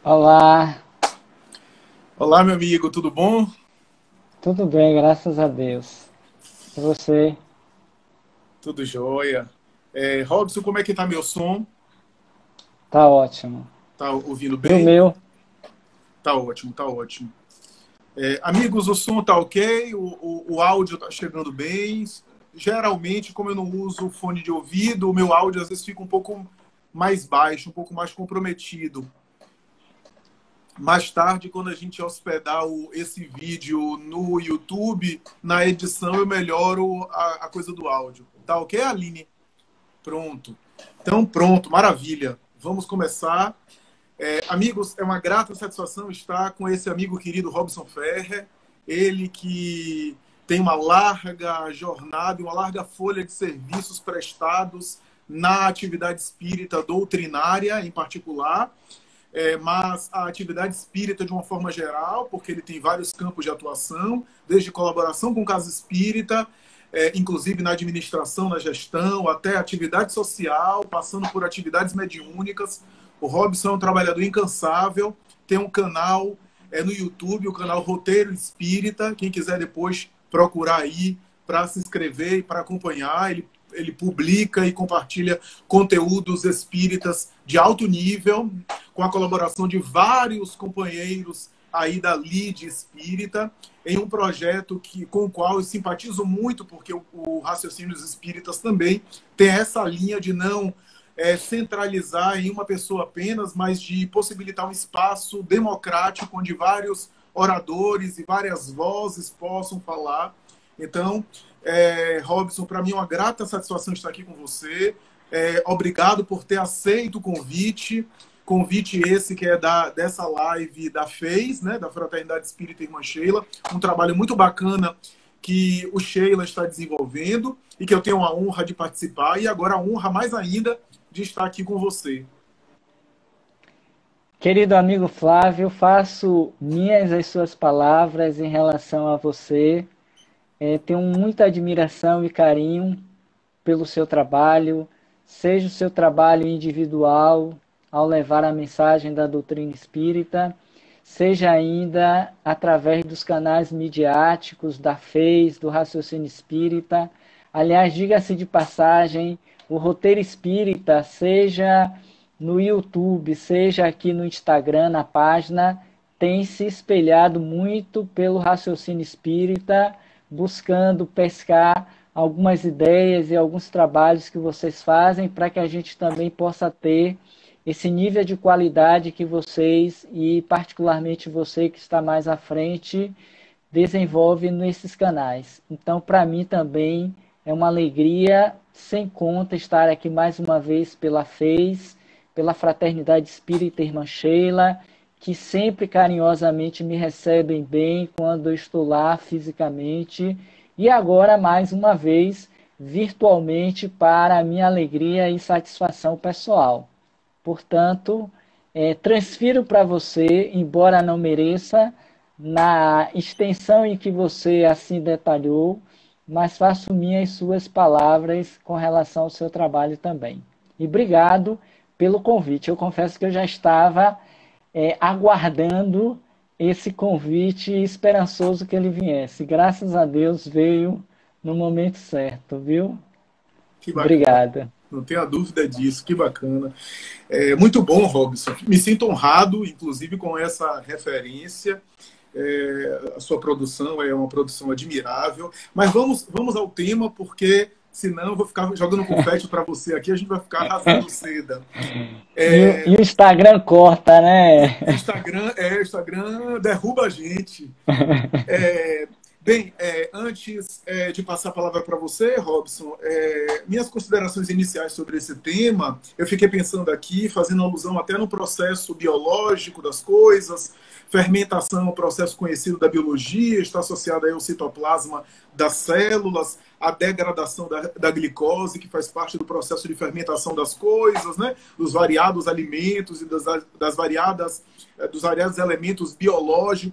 Olá, Olá, meu amigo, tudo bom? tudo bem, graças a Deus. E você? Tudo jóia. Robson, como é que tá meu som? Tá ótimo. Tá ouvindo E o bem? meu? Tá ótimo, tá ótimo. Amigos, o som tá ok? O áudio tá chegando bem? Geralmente, como eu não uso fone de ouvido, o meu áudio às vezes fica um pouco mais baixo, um pouco mais comprometido. Mais tarde, quando a gente hospedar esse vídeo no YouTube, na edição eu melhoro a coisa do áudio. Tá ok, Aline? Pronto. Então, pronto, maravilha. Vamos começar. Amigos, é uma grata satisfação estar com esse amigo querido Robson Ferrer, ele que tem uma larga jornada e uma larga folha de serviços prestados na atividade espírita doutrinária, em particular, mas a atividade espírita de uma forma geral, porque ele tem vários campos de atuação, desde colaboração com casa espírita, inclusive na administração, na gestão, até atividade social, passando por atividades mediúnicas. O Robson é um trabalhador incansável, tem um canal no YouTube, o canal Roteiro Espírita. Quem quiser depois procurar aí para se inscrever e para acompanhar, ele publica e compartilha conteúdos espíritas de alto nível, com a colaboração de vários companheiros aí da Lide Espírita, em um projeto com o qual eu simpatizo muito, porque o Raciocínios Espíritas também tem essa linha de não centralizar em uma pessoa apenas, mas de possibilitar um espaço democrático onde vários oradores e várias vozes possam falar. Então, Robson, para mim é uma grata satisfação estar aqui com você. Obrigado por ter aceito o convite. Convite esse que é dessa live da FEIS, né, da Fraternidade Espírita Irmã Sheila. Um trabalho muito bacana que o Sheila está desenvolvendo e que eu tenho a honra de participar. E agora a honra mais ainda de estar aqui com você. Querido amigo Flávio, faço minhas as suas palavras em relação a você. Tenho muita admiração e carinho pelo seu trabalho, seja o seu trabalho individual ao levar a mensagem da doutrina espírita, seja ainda através dos canais midiáticos da FEIS, do Raciocínio Espírita. Aliás, diga-se de passagem, o Roteiro Espírita, seja no YouTube, seja aqui no Instagram, na página, tem se espelhado muito pelo Raciocínio Espírita, buscando pescar algumas ideias e alguns trabalhos que vocês fazem para que a gente também possa ter esse nível de qualidade que vocês, e particularmente você que está mais à frente, desenvolve nesses canais. Então, para mim também é uma alegria sem conta estar aqui mais uma vez pela FEIS, pela Fraternidade Espírita Irmã Sheila, que sempre carinhosamente me recebem bem quando eu estou lá fisicamente, e agora mais uma vez virtualmente para a minha alegria e satisfação pessoal. Portanto, transfiro para você, embora não mereça, na extensão em que você assim detalhou, mas faço minhas suas palavras com relação ao seu trabalho também. E obrigado pelo convite. Eu confesso que eu já estava aguardando esse convite esperançoso que ele viesse. Graças a Deus veio no momento certo, viu? Que bacana. Obrigado. Não tenho dúvida disso, que bacana. Muito bom, Robson. Me sinto honrado, inclusive, com essa referência. A sua produção é uma produção admirável. Mas vamos ao tema, porque senão eu vou ficar jogando confete para você aqui, a gente vai ficar rasgando seda. E o Instagram corta, né? O Instagram derruba a gente. Bem, antes de passar a palavra para você, Robson, minhas considerações iniciais sobre esse tema, eu fiquei pensando aqui, fazendo alusão até no processo biológico das coisas. Fermentação é um processo conhecido da biologia, está associado aí ao citoplasma das células, a degradação da glicose, que faz parte do processo de fermentação das coisas, né? Dos variados alimentos e dos variados elementos biológicos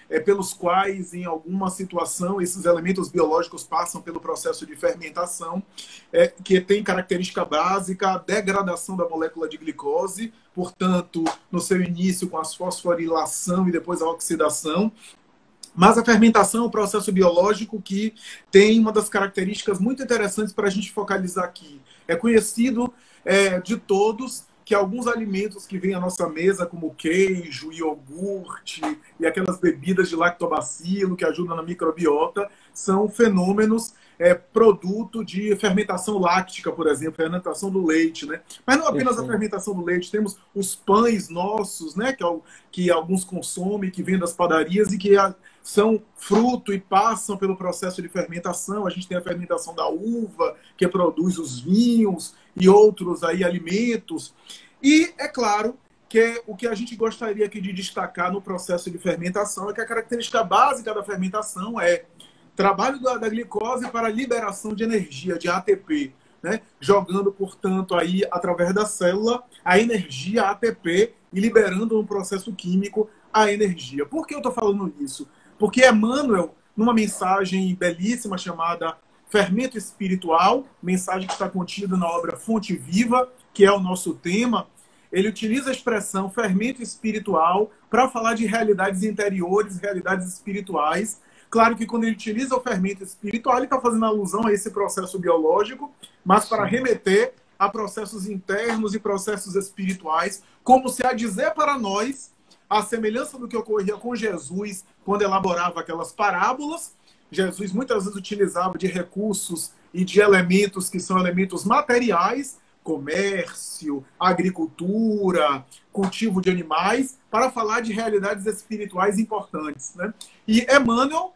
pelos quais, em alguma situação, esses elementos biológicos passam pelo processo de fermentação, que tem característica básica a degradação da molécula de glicose, portanto, no seu início com a fosforilação e depois a oxidação. Mas a fermentação é um processo biológico que tem uma das características muito interessantes para a gente focalizar aqui. É conhecido de todos que alguns alimentos que vêm à nossa mesa, como queijo, iogurte e aquelas bebidas de lactobacilo que ajudam na microbiota, são fenômenos produto de fermentação láctica, por exemplo, fermentação do leite, né? Mas não apenas a fermentação do leite, temos os pães nossos, né? Que alguns consomem, que vêm das padarias e que são fruto e passam pelo processo de fermentação. A gente tem a fermentação da uva, que produz os vinhos e outros aí alimentos. E é claro que o que a gente gostaria aqui de destacar no processo de fermentação é que a característica básica da fermentação é trabalho da glicose para liberação de energia, de ATP, né? Jogando, portanto, aí através da célula a energia ATP e liberando no processo químico a energia. Por que eu estou falando isso? Porque Emmanuel, numa mensagem belíssima chamada Fermento Espiritual, mensagem que está contida na obra Fonte Viva, que é o nosso tema, ele utiliza a expressão fermento espiritual para falar de realidades interiores, realidades espirituais. Claro que quando ele utiliza o fermento espiritual, ele está fazendo alusão a esse processo biológico, mas para remeter a processos internos e processos espirituais, como se a dizer para nós, a semelhança do que ocorria com Jesus quando elaborava aquelas parábolas. Jesus muitas vezes utilizava de recursos e de elementos que são elementos materiais, comércio, agricultura, cultivo de animais, para falar de realidades espirituais importantes, né? E Emmanuel,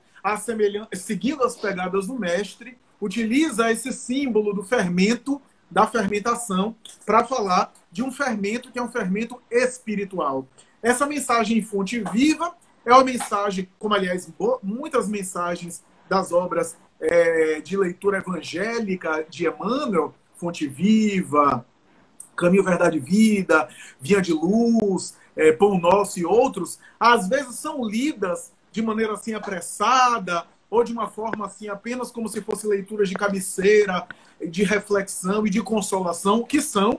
seguindo as pegadas do mestre, utiliza esse símbolo do fermento, da fermentação, para falar de um fermento que é um fermento espiritual. Essa mensagem em Fonte Viva é uma mensagem, como aliás muitas mensagens das obras de leitura evangélica de Emmanuel, Fonte Viva, Caminho, Verdade e Vida, Vinha de Luz, Pão Nosso e outros, às vezes são lidas de maneira assim apressada ou de uma forma assim apenas como se fosse leituras de cabeceira, de reflexão e de consolação, que são,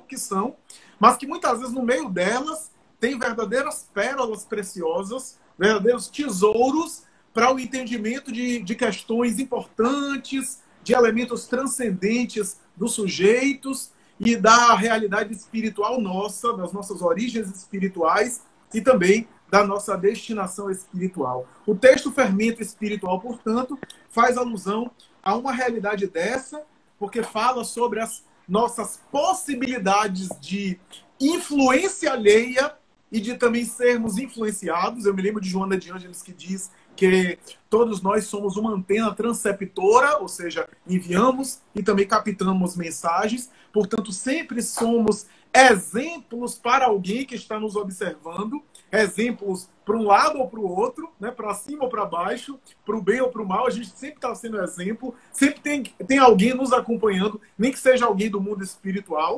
mas que muitas vezes no meio delas tem verdadeiras pérolas preciosas, verdadeiros tesouros para o entendimento de questões importantes, de elementos transcendentes dos sujeitos e da realidade espiritual nossa, das nossas origens espirituais e também da nossa destinação espiritual. O texto Fermento Espiritual, portanto, faz alusão a uma realidade dessa, porque fala sobre as nossas possibilidades de influência alheia e de também sermos influenciados. Eu me lembro de Joana de Ângeles que diz que todos nós somos uma antena transceptora, ou seja, enviamos e também captamos mensagens. Portanto, sempre somos exemplos para alguém que está nos observando, exemplos para um lado ou para o outro, né? Para cima ou para baixo, para o bem ou para o mal. A gente sempre está sendo exemplo, sempre tem alguém nos acompanhando, nem que seja alguém do mundo espiritual.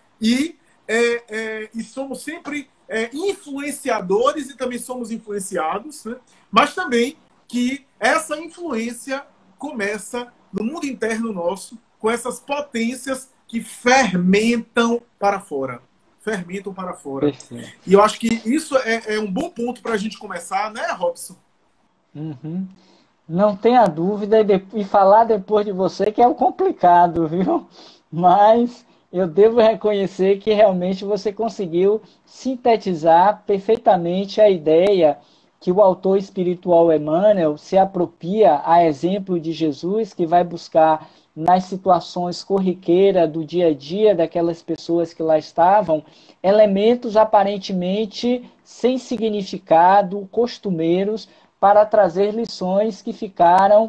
E somos sempre influenciadores e também somos influenciados, né? Mas também que essa influência começa no mundo interno nosso, com essas potências que fermentam para fora. Fermentam para fora. Perfeito. E eu acho que isso é um bom ponto para a gente começar, né, Robson? Uhum. Não tenha dúvida, e falar depois de você que é o complicado, viu? Mas eu devo reconhecer que realmente você conseguiu sintetizar perfeitamente a ideia que o autor espiritual Emmanuel se apropria a exemplo de Jesus, que vai buscar nas situações corriqueiras do dia a dia daquelas pessoas que lá estavam, elementos aparentemente sem significado, costumeiros, para trazer lições que ficaram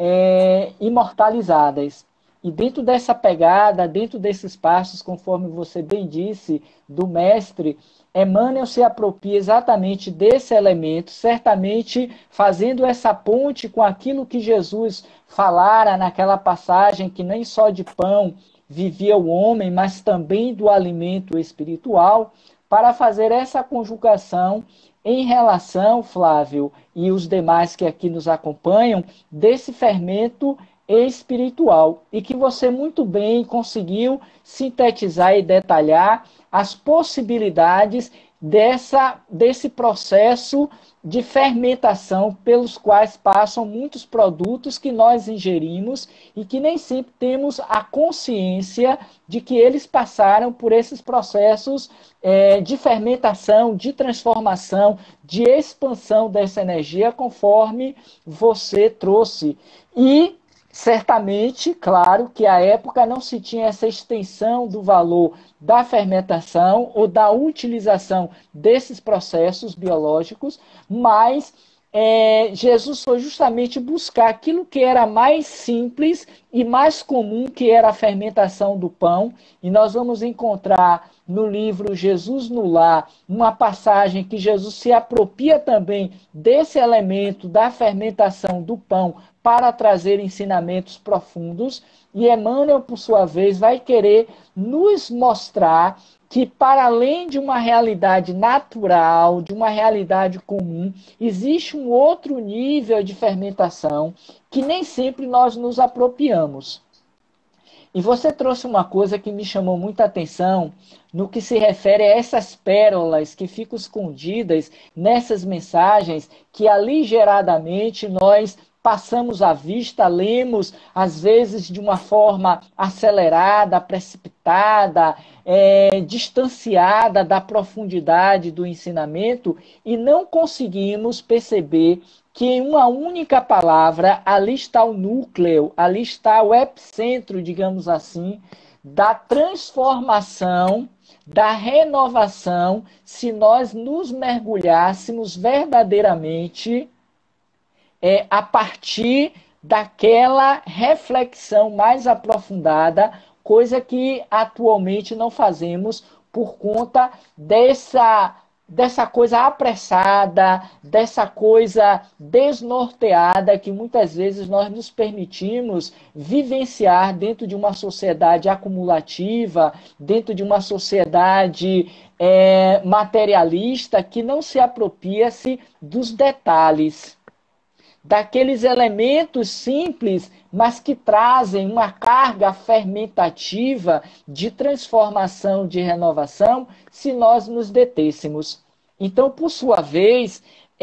imortalizadas. E dentro dessa pegada, dentro desses passos, conforme você bem disse, do mestre, Emmanuel se apropria exatamente desse elemento, certamente fazendo essa ponte com aquilo que Jesus falara naquela passagem, que nem só de pão vivia o homem, mas também do alimento espiritual, para fazer essa conjugação em relação, Flávio, e os demais que aqui nos acompanham, desse fermento espiritual. E que você muito bem conseguiu sintetizar e detalhar as possibilidades desse processo de fermentação pelos quais passam muitos produtos que nós ingerimos e que nem sempre temos a consciência de que eles passaram por esses processos de fermentação, de transformação, de expansão dessa energia, conforme você trouxe. E certamente, claro, que à época não se tinha essa extensão do valor da fermentação ou da utilização desses processos biológicos, mas Jesus foi justamente buscar aquilo que era mais simples e mais comum, que era a fermentação do pão. E nós vamos encontrar no livro Jesus no Lar uma passagem que Jesus se apropria também desse elemento da fermentação do pão para trazer ensinamentos profundos. E Emmanuel, por sua vez, vai querer nos mostrar que, para além de uma realidade natural, de uma realidade comum, existe um outro nível de fermentação que nem sempre nós nos apropriamos. E você trouxe uma coisa que me chamou muita atenção no que se refere a essas pérolas que ficam escondidas nessas mensagens que aligeradamente nós passamos à vista, lemos, às vezes de uma forma acelerada, precipitada, distanciada da profundidade do ensinamento e não conseguimos perceber que em uma única palavra, ali está o núcleo, ali está o epicentro, digamos assim, da transformação, da renovação, se nós nos mergulhássemos verdadeiramente a partir daquela reflexão mais aprofundada, coisa que atualmente não fazemos por conta dessa coisa apressada, dessa coisa desnorteada que muitas vezes nós nos permitimos vivenciar dentro de uma sociedade acumulativa, dentro de uma sociedade materialista que não se apropria-se dos detalhes, daqueles elementos simples, mas que trazem uma carga fermentativa de transformação, de renovação, se nós nos detêssemos. Então, por sua vez,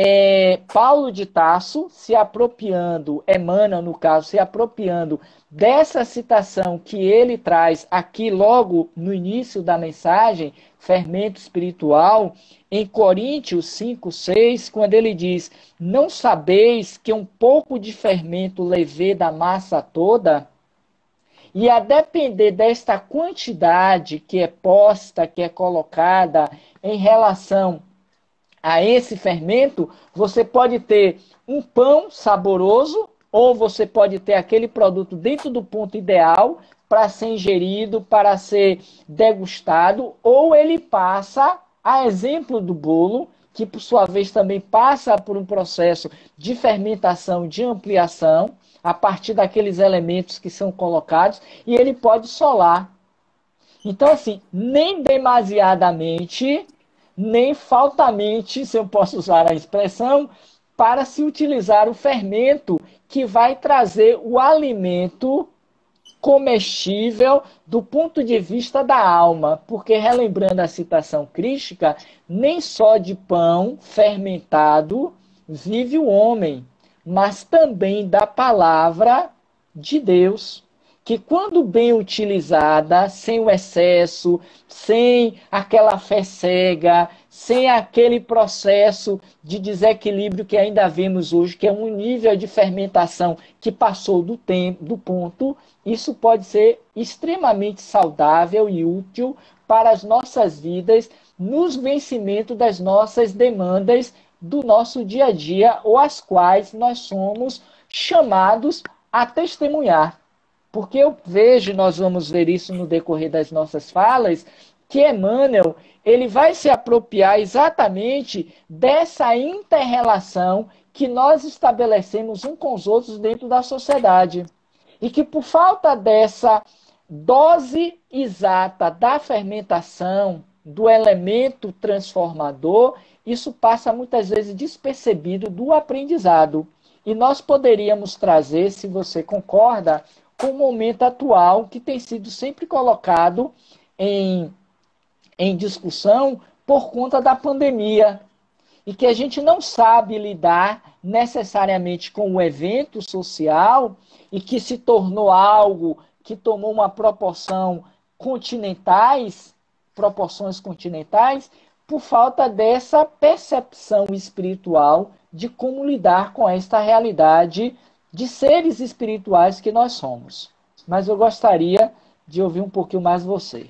Paulo de Tarso, se apropriando, Emmanuel, no caso, se apropriando dessa citação que ele traz aqui logo no início da mensagem, fermento espiritual, em Coríntios 5:6, quando ele diz: não sabeis que um pouco de fermento leveda a massa toda? E a depender desta quantidade que é posta, que é colocada em relação a esse fermento, você pode ter um pão saboroso, ou você pode ter aquele produto dentro do ponto ideal para ser ingerido, para ser degustado, ou ele passa, a exemplo do bolo, que por sua vez também passa por um processo de fermentação, de ampliação, a partir daqueles elementos que são colocados, e ele pode solar. Então, assim, nem demasiadamente, nem faltamente, se eu posso usar a expressão, para se utilizar o fermento que vai trazer o alimento comestível do ponto de vista da alma, porque, relembrando a citação crística, nem só de pão fermentado vive o homem, mas também da palavra de Deus, que quando bem utilizada, sem o excesso, sem aquela fé cega, sem aquele processo de desequilíbrio que ainda vemos hoje, que é um nível de fermentação que passou do tempo, do ponto, isso pode ser extremamente saudável e útil para as nossas vidas, nos vencimentos das nossas demandas do nosso dia a dia, ou as quais nós somos chamados a testemunhar. Porque eu vejo, nós vamos ver isso no decorrer das nossas falas, que Emmanuel, ele vai se apropriar exatamente dessa inter-relação que nós estabelecemos uns com os outros dentro da sociedade. E que por falta dessa dose exata da fermentação, do elemento transformador, isso passa muitas vezes despercebido do aprendizado. E nós poderíamos trazer, se você concorda, com o momento atual que tem sido sempre colocado em discussão por conta da pandemia e que a gente não sabe lidar necessariamente com o evento social e que se tornou algo que tomou uma proporções continentais, por falta dessa percepção espiritual de como lidar com esta realidade de seres espirituais que nós somos. Mas eu gostaria de ouvir um pouquinho mais você.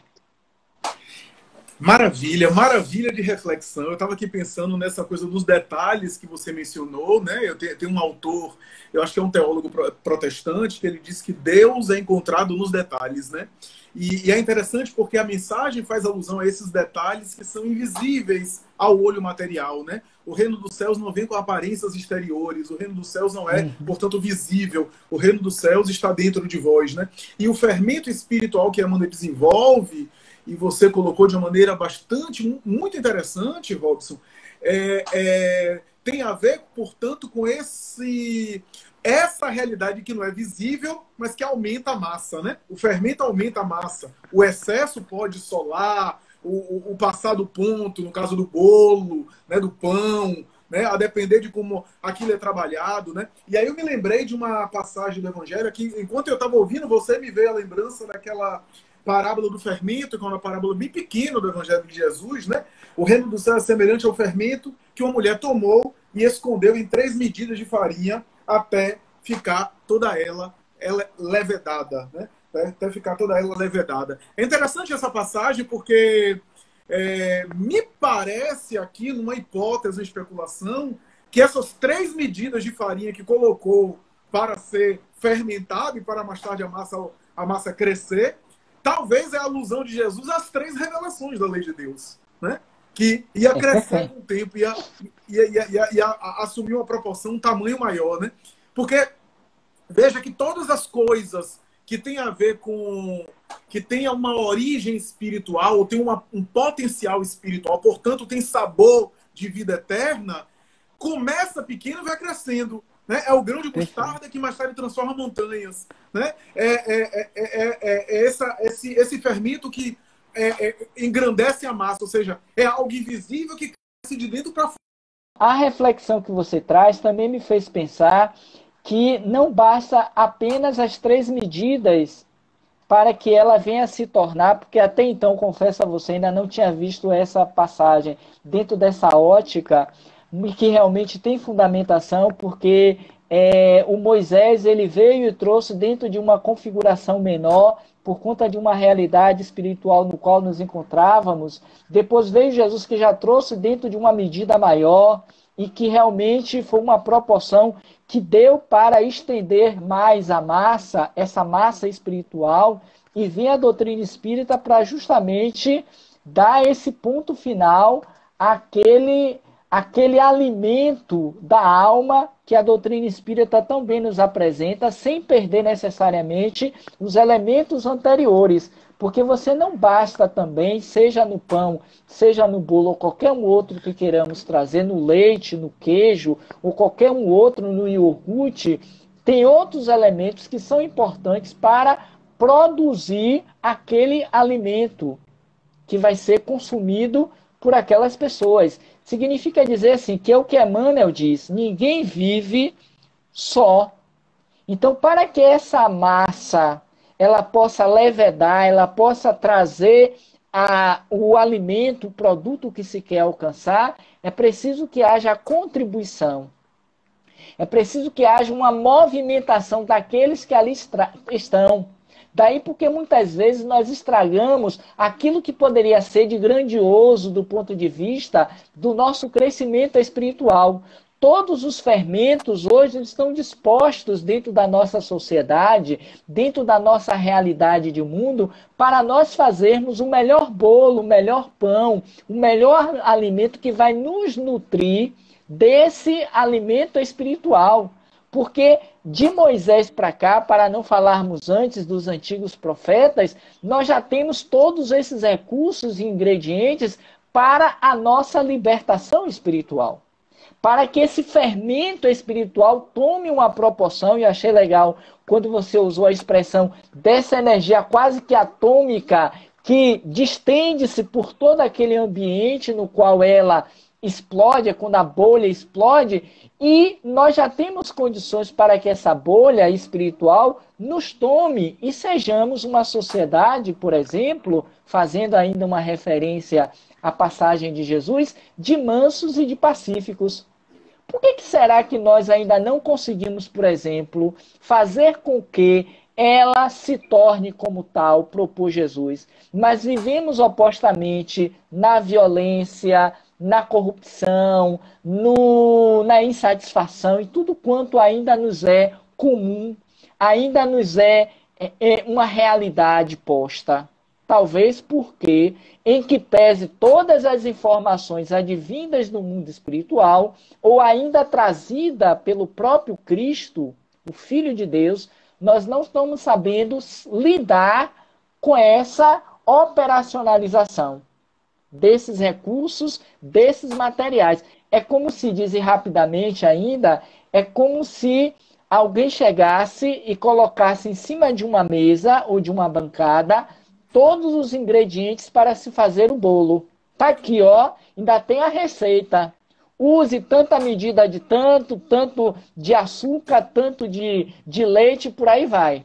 Maravilha, maravilha de reflexão. Eu estava aqui pensando nessa coisa dos detalhes que você mencionou, né? Eu tenho um autor, eu acho que é um teólogo protestante, que ele diz que Deus é encontrado nos detalhes, né? E é interessante porque a mensagem faz alusão a esses detalhes que são invisíveis ao olho material, né? O reino dos céus não vem com aparências exteriores, o reino dos céus não é, portanto, visível. O reino dos céus está dentro de vós, né? E o fermento espiritual que a Amanda desenvolve, e você colocou de uma maneira muito interessante, Robson, tem a ver, portanto, com essa realidade que não é visível, mas que aumenta a massa, né? O fermento aumenta a massa. O excesso pode solar, o passar do ponto, no caso do bolo, né, do pão, né, a depender de como aquilo é trabalhado, né? E aí eu me lembrei de uma passagem do Evangelho que, enquanto eu estava ouvindo, você me veio a lembrança daquela parábola do fermento, que é uma parábola bem pequena do Evangelho de Jesus, né? O reino do céu é semelhante ao fermento que uma mulher tomou e escondeu em 3 medidas de farinha até ficar toda ela levedada, né? Até ficar toda ela levedada. É interessante essa passagem porque me parece aqui, numa hipótese, uma especulação, que essas 3 medidas de farinha que colocou para ser fermentado e para mais tarde a massa crescer, talvez é a alusão de Jesus às 3 revelações da lei de Deus, né? Que ia crescer com o tempo, ia assumir uma proporção, um tamanho maior, né? Porque veja que todas as coisas que têm a ver com... que tenha uma origem espiritual, ou tem um potencial espiritual, portanto, tem sabor de vida eterna, começa pequeno e vai crescendo. Né? É o grão de mostarda que mais tarde transforma montanhas. Né? Esse fermento que engrandece a massa, ou seja, é algo invisível que cresce de dentro para fora. A reflexão que você traz também me fez pensar que não basta apenas as 3 medidas para que ela venha a se tornar, porque até então, confesso a você, ainda não tinha visto essa passagem dentro dessa ótica, que realmente tem fundamentação, porque o Moisés ele veio e trouxe dentro de uma configuração menor, por conta de uma realidade espiritual no qual nos encontrávamos. Depois veio Jesus que já trouxe dentro de uma medida maior, e que realmente foi uma proporção que deu para estender mais a massa, essa massa espiritual, e vem a doutrina espírita para justamente dar esse ponto final àquele alimento da alma que a doutrina espírita também nos apresenta, sem perder necessariamente os elementos anteriores. Porque você não basta também, seja no pão, seja no bolo, ou qualquer um outro que queiramos trazer, no leite, no queijo, ou qualquer um outro no iogurte, tem outros elementos que são importantes para produzir aquele alimento que vai ser consumido por aquelas pessoas. Significa dizer assim, que é o que Emmanuel diz, ninguém vive só. Então, para que essa massa ela possa levedar, ela possa trazer o alimento, o produto que se quer alcançar, é preciso que haja contribuição. É preciso que haja uma movimentação daqueles que ali estão. Daí porque muitas vezes nós estragamos aquilo que poderia ser de grandioso do ponto de vista do nosso crescimento espiritual. Todos os fermentos hoje estão dispostos dentro da nossa sociedade, dentro da nossa realidade de mundo, para nós fazermos o melhor bolo, o melhor pão, o melhor alimento que vai nos nutrir desse alimento espiritual. Porque de Moisés para cá, para não falarmos antes dos antigos profetas, nós já temos todos esses recursos e ingredientes para a nossa libertação espiritual. Para que esse fermento espiritual tome uma proporção, e achei legal quando você usou a expressão dessa energia quase que atômica, que distende-se por todo aquele ambiente no qual ela explode, é quando a bolha explode, e nós já temos condições para que essa bolha espiritual nos tome e sejamos uma sociedade, por exemplo, fazendo ainda uma referência à passagem de Jesus, de mansos e de pacíficos. Por que será que nós ainda não conseguimos, por exemplo, fazer com que ela se torne como tal, propôs Jesus, mas vivemos opostamente na violência, na corrupção, na insatisfação e tudo quanto ainda nos é comum, ainda nos é uma realidade posta. Talvez porque, em que pese todas as informações advindas do mundo espiritual, ou ainda trazida pelo próprio Cristo, o Filho de Deus, nós não estamos sabendo lidar com essa operacionalização desses recursos, desses materiais. É como se, dizer rapidamente ainda, é como se alguém chegasse e colocasse em cima de uma mesa ou de uma bancada todos os ingredientes para se fazer o bolo. Tá aqui, ó, ainda tem a receita. Use tanta medida de tanto de açúcar, tanto de leite, por aí vai.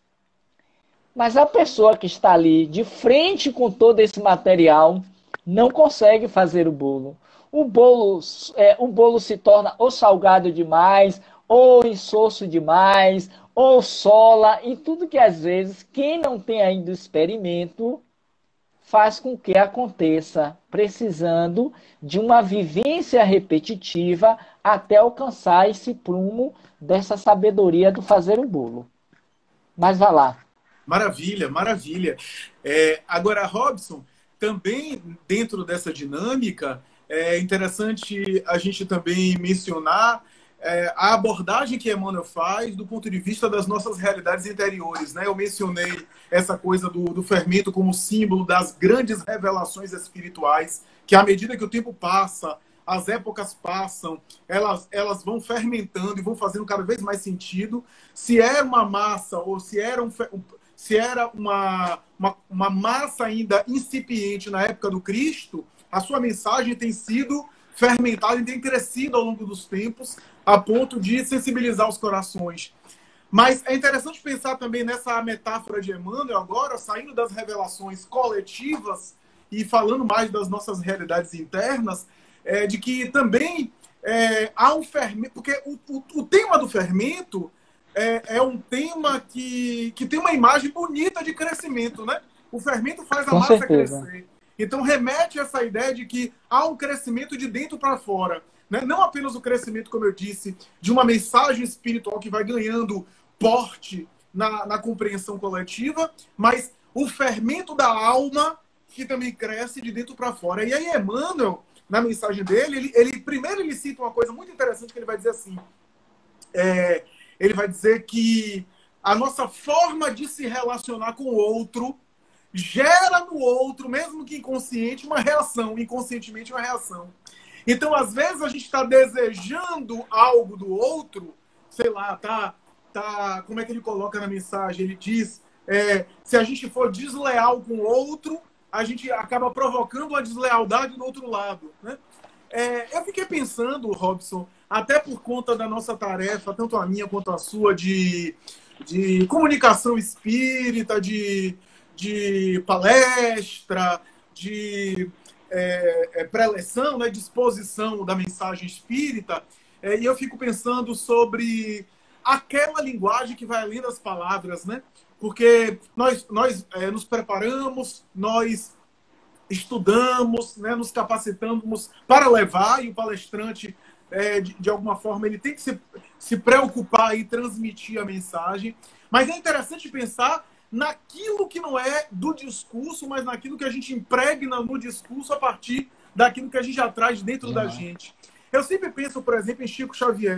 Mas a pessoa que está ali de frente com todo esse material não consegue fazer o bolo. O bolo se torna ou salgado demais, ou insosso demais, ou sola, e tudo que às vezes quem não tem ainda o experimento faz com que aconteça, precisando de uma vivência repetitiva até alcançar esse prumo dessa sabedoria do fazer o bolo. Mas vá lá. Maravilha, maravilha. Agora, Robson, também dentro dessa dinâmica, é interessante a gente também mencionar a abordagem que Emmanuel faz do ponto de vista das nossas realidades interiores, né? Eu mencionei essa coisa do fermento como símbolo das grandes revelações espirituais, que à medida que o tempo passa, as épocas passam, elas vão fermentando e vão fazendo cada vez mais sentido. Se era uma massa ou se era uma massa ainda incipiente na época do Cristo, a sua mensagem tem sido fermentada e tem crescido ao longo dos tempos, a ponto de sensibilizar os corações. Mas é interessante pensar também nessa metáfora de Emmanuel agora, saindo das revelações coletivas e falando mais das nossas realidades internas, de que também há um fermento, porque o tema do fermento é um tema que tem uma imagem bonita de crescimento, né? O fermento faz a Com massa certeza. crescer. Então remete a essa ideia de que há um crescimento de dentro para fora. Né? Não apenas o crescimento, como eu disse, de uma mensagem espiritual que vai ganhando porte na compreensão coletiva, mas o fermento da alma que também cresce de dentro para fora. E aí Emmanuel, na mensagem dele, primeiro ele cita uma coisa muito interessante que ele vai dizer assim. Ele vai dizer que a nossa forma de se relacionar com o outro gera no outro, mesmo que inconsciente, uma reação, inconscientemente uma reação. Então, às vezes, a gente está desejando algo do outro, sei lá, como é que ele coloca na mensagem? Ele diz, se a gente for desleal com o outro, a gente acaba provocando a deslealdade do outro lado. Né? Eu fiquei pensando, Robson, até por conta da nossa tarefa, tanto a minha quanto a sua, de comunicação espírita, de palestra, de preleção, né, de exposição da mensagem espírita, e eu fico pensando sobre aquela linguagem que vai além das palavras, né? Porque nós nos preparamos, nós estudamos, né, nos capacitamos para levar, e o palestrante, de alguma forma, ele tem que se preocupar e transmitir a mensagem. Mas é interessante pensar naquilo que não é do discurso, mas naquilo que a gente impregna no discurso a partir daquilo que a gente já traz dentro da gente. Eu sempre penso, por exemplo, em Chico Xavier.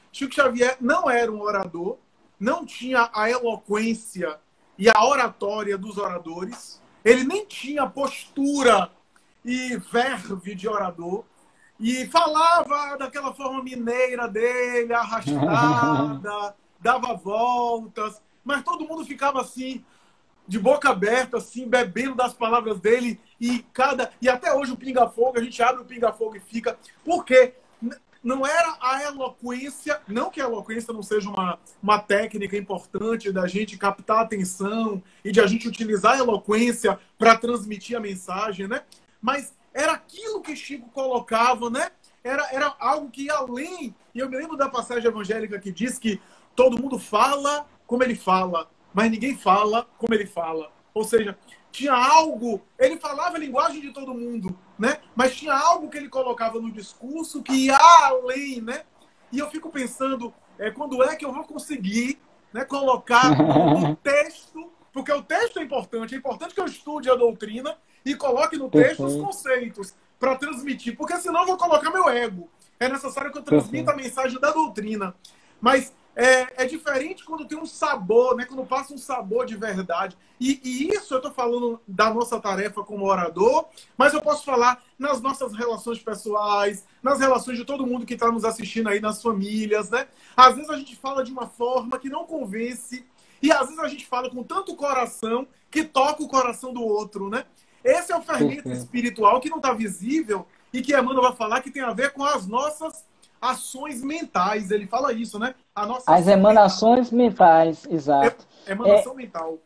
Chico Xavier não era um orador, não tinha a eloquência e a oratória dos oradores, ele nem tinha postura e verve de orador, e falava daquela forma mineira dele, arrastada, dava voltas, mas todo mundo ficava assim, de boca aberta, assim, bebendo das palavras dele, e até hoje o pinga-fogo, a gente abre o pinga-fogo e fica. Por quê? Não era a eloquência, não que a eloquência não seja uma técnica importante da gente captar a atenção e de a gente utilizar a eloquência para transmitir a mensagem, né? Mas era aquilo que Chico colocava, né? Era algo que ia além. E eu me lembro da passagem evangélica que diz que todo mundo fala como ele fala, mas ninguém fala como ele fala. Ou seja, tinha algo, ele falava a linguagem de todo mundo, né? Mas tinha algo que ele colocava no discurso que ia além, né? E eu fico pensando, quando é que eu vou conseguir, né, colocar no texto, porque o texto é importante que eu estude a doutrina e coloque no texto os conceitos para transmitir, porque senão eu vou colocar meu ego. É necessário que eu transmita a mensagem da doutrina. Mas é diferente quando tem um sabor, né? Quando passa um sabor de verdade. E isso eu estou falando da nossa tarefa como orador, mas eu posso falar nas nossas relações pessoais, nas relações de todo mundo que está nos assistindo aí, nas famílias, né? Às vezes a gente fala de uma forma que não convence, e às vezes a gente fala com tanto coração que toca o coração do outro, né? Esse é o fermento espiritual que não está visível e que Emmanuel vai falar que tem a ver com as nossas ações mentais. Ele fala isso, né? As emanações mentais, exato. Emanação mental.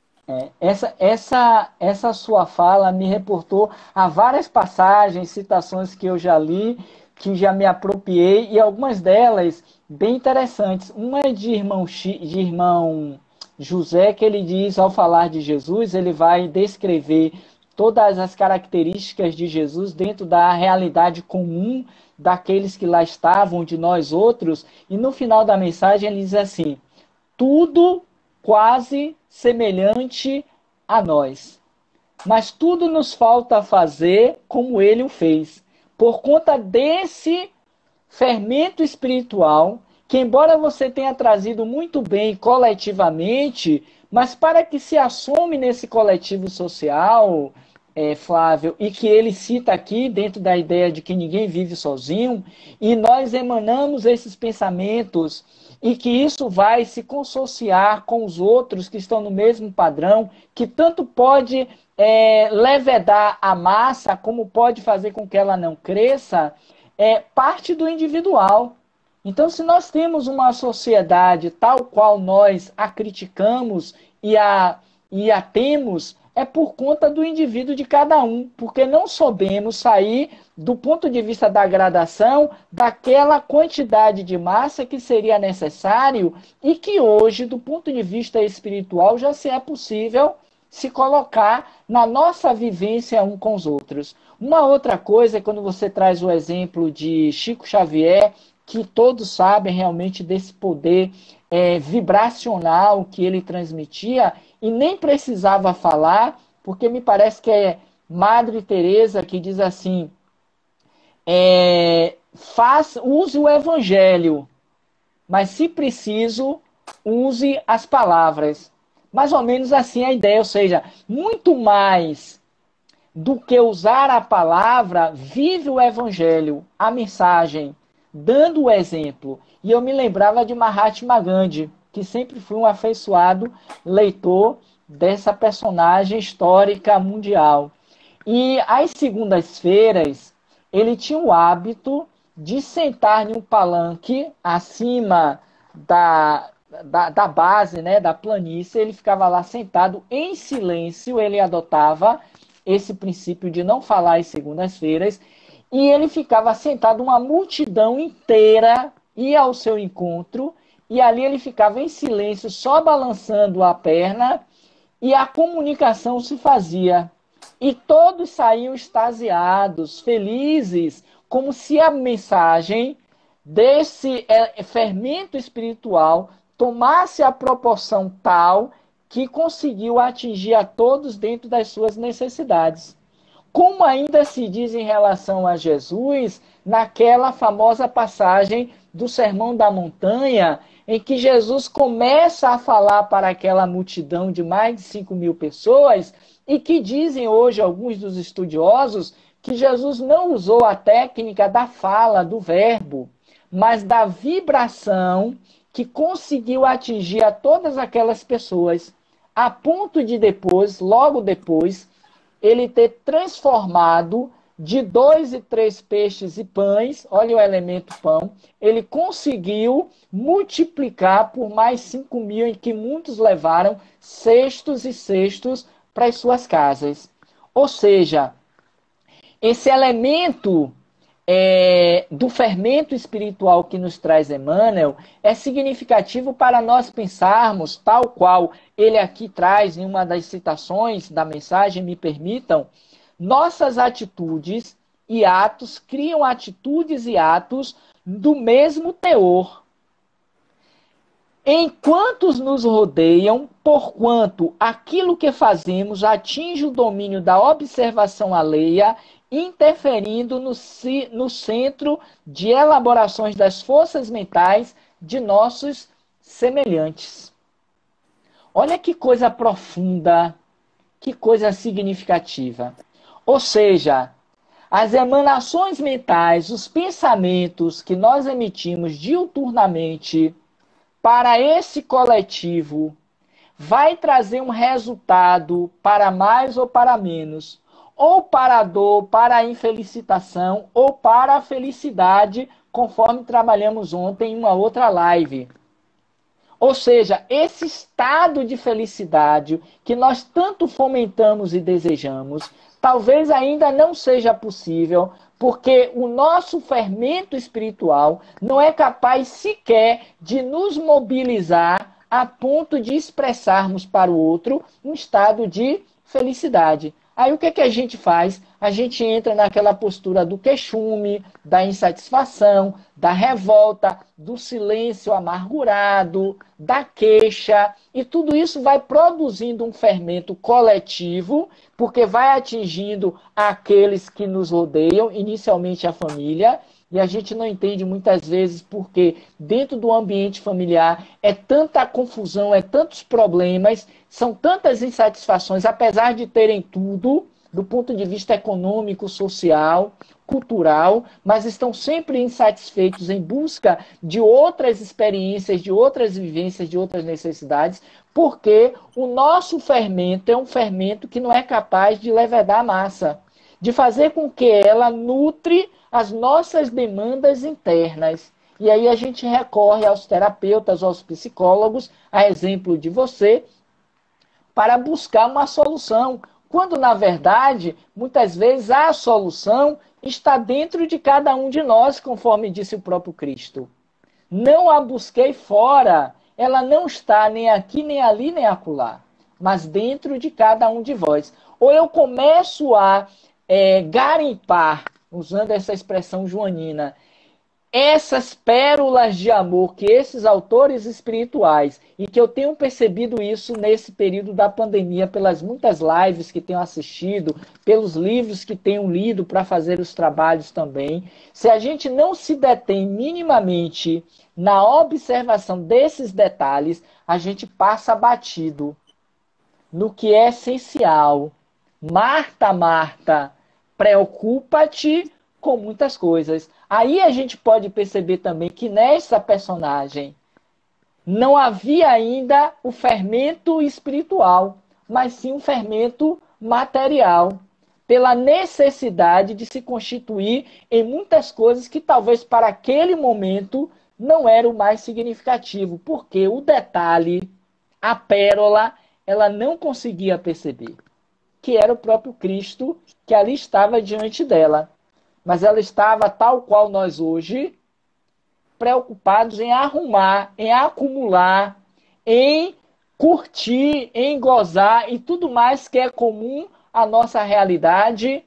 Essa sua fala me reportou a várias passagens, citações que eu já li, que já me apropriei, e algumas delas bem interessantes. Uma é de irmão José, que ele diz, ao falar de Jesus, ele vai descrever todas as características de Jesus dentro da realidade comum daqueles que lá estavam, de nós outros, e no final da mensagem ele diz assim: tudo quase semelhante a nós, mas tudo nos falta fazer como ele o fez, por conta desse fermento espiritual, que embora você tenha trazido muito bem coletivamente, mas para que se assome nesse coletivo social, Flávio, e que ele cita aqui dentro da ideia de que ninguém vive sozinho, e nós emanamos esses pensamentos, e que isso vai se consociar com os outros que estão no mesmo padrão, que tanto pode levedar a massa, como pode fazer com que ela não cresça, parte do individual. Então, se nós temos uma sociedade tal qual nós a criticamos e a temos, é por conta do indivíduo de cada um, porque não soubemos sair do ponto de vista da gradação daquela quantidade de massa que seria necessário e que hoje, do ponto de vista espiritual, já se é possível se colocar na nossa vivência um com os outros. Uma outra coisa é quando você traz o exemplo de Chico Xavier, que todos sabem realmente desse poder vibracional que ele transmitia, e nem precisava falar, porque me parece que é Madre Teresa que diz assim, use o evangelho, mas se preciso, use as palavras. Mais ou menos assim a ideia, ou seja, muito mais do que usar a palavra, vive o evangelho, a mensagem, dando o exemplo. E eu me lembrava de Mahatma Gandhi, que sempre fui um afeiçoado leitor dessa personagem histórica mundial. E às segundas-feiras, ele tinha o hábito de sentar em um palanque acima da base, né, da planície. Ele ficava lá sentado em silêncio, ele adotava esse princípio de não falar às segundas-feiras, e ele ficava sentado, uma multidão inteira ia ao seu encontro, e ali ele ficava em silêncio, só balançando a perna, e a comunicação se fazia. E todos saíam extasiados, felizes, como se a mensagem desse fermento espiritual tomasse a proporção tal que conseguiu atingir a todos dentro das suas necessidades. como ainda se diz em relação a Jesus, naquela famosa passagem do Sermão da Montanha, em que Jesus começa a falar para aquela multidão de mais de 5.000 pessoas, e que dizem hoje alguns dos estudiosos que Jesus não usou a técnica da fala, do verbo, mas da vibração que conseguiu atingir a todas aquelas pessoas, a ponto de depois, logo depois, ele ter transformado de 2 e 3 peixes e pães, olha o elemento pão, ele conseguiu multiplicar por mais 5.000, em que muitos levaram cestos e cestos para as suas casas. Ou seja, esse elemento do fermento espiritual que nos traz Emmanuel é significativo para nós pensarmos, tal qual ele aqui traz em uma das citações da mensagem, me permitam, nossas atitudes e atos criam atitudes e atos do mesmo teor. Enquanto nos rodeiam, porquanto aquilo que fazemos atinge o domínio da observação alheia, interferindo no centro de elaborações das forças mentais de nossos semelhantes. Olha que coisa profunda, que coisa significativa. Ou seja, as emanações mentais, os pensamentos que nós emitimos diuturnamente para esse coletivo vai trazer um resultado para mais ou para menos, ou para a dor, para a infelicitação, ou para a felicidade, conforme trabalhamos ontem em uma outra live. Ou seja, esse estado de felicidade que nós tanto fomentamos e desejamos, talvez ainda não seja possível, porque o nosso fermento espiritual não é capaz sequer de nos mobilizar a ponto de expressarmos para o outro um estado de felicidade. Aí o que é que a gente faz? A gente entra naquela postura do queixume, da insatisfação, da revolta, do silêncio amargurado, da queixa, e tudo isso vai produzindo um fermento coletivo, porque vai atingindo aqueles que nos rodeiam, inicialmente a família, e a gente não entende muitas vezes porque dentro do ambiente familiar é tanta confusão, é tantos problemas, são tantas insatisfações, apesar de terem tudo, do ponto de vista econômico, social, cultural, mas estão sempre insatisfeitos em busca de outras experiências, de outras vivências, de outras necessidades, porque o nosso fermento é um fermento que não é capaz de levedar a massa, de fazer com que ela nutre as nossas demandas internas. E aí a gente recorre aos terapeutas, aos psicólogos, a exemplo de você, para buscar uma solução, quando, na verdade, muitas vezes a solução está dentro de cada um de nós, conforme disse o próprio Cristo. Não a busquei fora, ela não está nem aqui, nem ali, nem acolá, mas dentro de cada um de vós. Ou eu começo a garimpar, usando essa expressão joanina, essas pérolas de amor que esses autores espirituais, e que eu tenho percebido isso nesse período da pandemia, pelas muitas lives que tenho assistido, pelos livros que tenho lido para fazer os trabalhos também, se a gente não se detém minimamente na observação desses detalhes, a gente passa batido no que é essencial. Marta, Marta, preocupa-te com muitas coisas. Aí a gente pode perceber também que nessa personagem não havia ainda o fermento espiritual, mas sim um fermento material, pela necessidade de se constituir em muitas coisas que talvez para aquele momento não era o mais significativo, porque o detalhe, a pérola, ela não conseguia perceber, que era o próprio Cristo que ali estava diante dela. Mas ela estava, tal qual nós hoje, preocupados em arrumar, em acumular, em curtir, em gozar e tudo mais que é comum à nossa realidade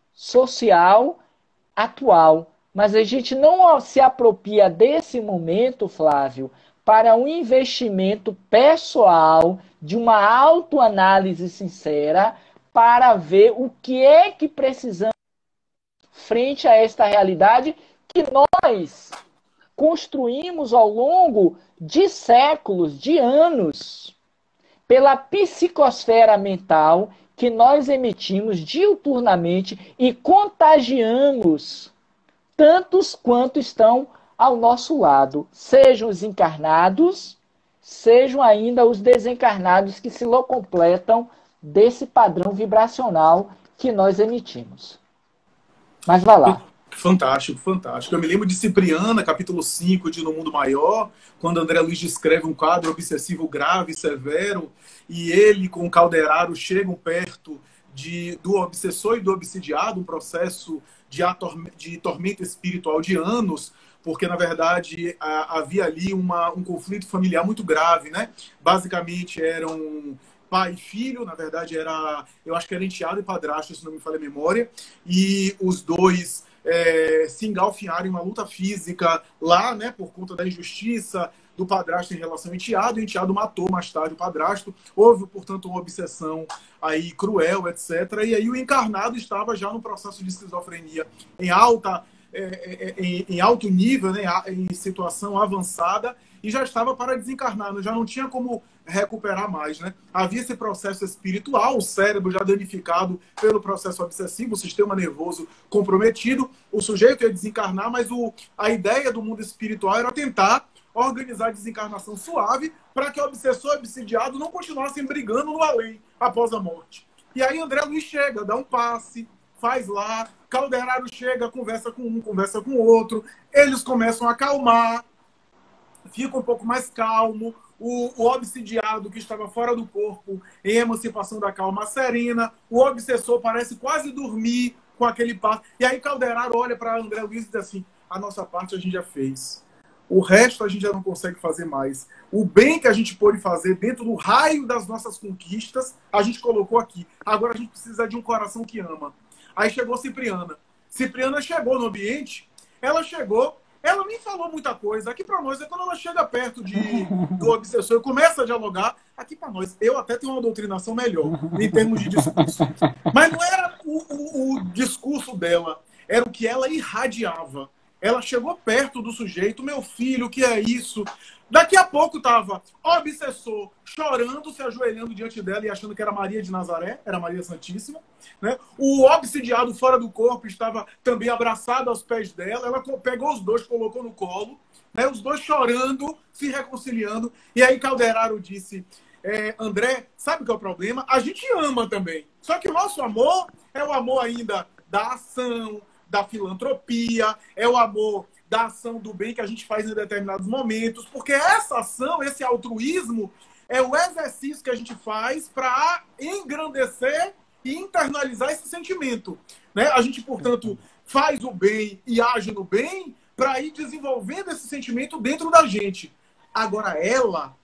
social atual. Mas a gente não se apropria desse momento, Flávio, para um investimento pessoal, de uma autoanálise sincera, para ver o que é que precisamos frente a esta realidade que nós construímos ao longo de séculos, de anos, pela psicosfera mental que nós emitimos diuturnamente e contagiamos tantos quanto estão ao nosso lado, sejam os encarnados, sejam ainda os desencarnados que se locupletam desse padrão vibracional que nós emitimos. Mas vá lá. Fantástico, fantástico. Eu me lembro de Cipriana, capítulo 5 de No Mundo Maior, quando André Luiz descreve um quadro obsessivo grave, severo, e ele com o Calderaro chegam perto do obsessor e do obsidiado, um processo de tormento espiritual de anos, porque, na verdade, havia ali um conflito familiar muito grave, né? Basicamente, eram pai e filho, na verdade, eu acho que era enteado e padrasto, se não me falha a memória, e os dois se engalfinharam em uma luta física lá, né, por conta da injustiça do padrasto em relação ao enteado. O enteado matou mais tarde o padrasto. Houve, portanto, uma obsessão aí cruel, etc. E aí o encarnado estava já no processo de esquizofrenia em alto nível, né, em situação avançada, e já estava para desencarnar, já não tinha como recuperar mais, né? Havia esse processo espiritual, o cérebro já danificado pelo processo obsessivo, o sistema nervoso comprometido, o sujeito ia desencarnar, mas a ideia do mundo espiritual era tentar organizar a desencarnação suave para que o obsessor e o obsidiado não continuassem brigando no além após a morte. E aí André Luiz chega, dá um passe, faz lá, Calderaro chega, conversa com um, conversa com o outro, eles começam a acalmar, fica um pouco mais calmo, o obsidiado que estava fora do corpo em emancipação da calma serena, o obsessor parece quase dormir com aquele passo. E aí Calderaro olha para André Luiz e diz assim: a nossa parte a gente já fez. O resto a gente já não consegue fazer mais. O bem que a gente pôde fazer dentro do raio das nossas conquistas, a gente colocou aqui. Agora a gente precisa de um coração que ama. Aí chegou Cipriana. Cipriana chegou no ambiente, ela nem falou muita coisa. Aqui para nós, é quando ela chega perto do obsessor e começa a dialogar, aqui para nós, eu até tenho uma doutrinação melhor, em termos de discurso. Mas não era o discurso dela, era o que ela irradiava. Ela chegou perto do sujeito, meu filho, o que é isso? Daqui a pouco estava o obsessor chorando, se ajoelhando diante dela e achando que era Maria de Nazaré, era Maria Santíssima, né? O obsidiado fora do corpo estava também abraçado aos pés dela. Ela pegou os dois, colocou no colo, né? Os dois chorando, se reconciliando. E aí Calderaro disse: André, sabe o que é o problema? A gente ama também. Só que o nosso amor é o amor ainda da ação, da filantropia, é o amor da ação do bem que a gente faz em determinados momentos, porque essa ação, esse altruísmo, é o exercício que a gente faz para engrandecer e internalizar esse sentimento, né? A gente, portanto, faz o bem e age no bem para ir desenvolvendo esse sentimento dentro da gente. Agora, ela